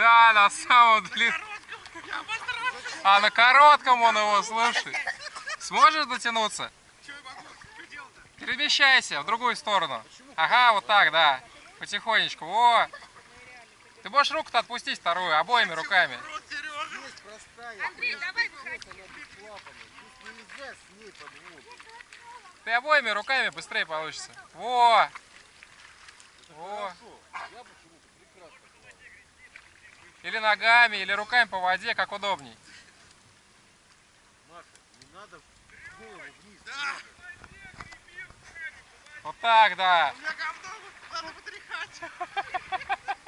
Да, на самом длинном. А на коротком он его, слушай. Сможешь дотянуться? Перемещайся в другую сторону. Ага, вот так, да. Потихонечку. Во. Ты можешь руку-то отпустить вторую, обоими руками. Ты обоими руками быстрее получится. Во. Во. Или ногами, или руками по воде, как удобней. Вот так, да. У меня говно надо потряхать.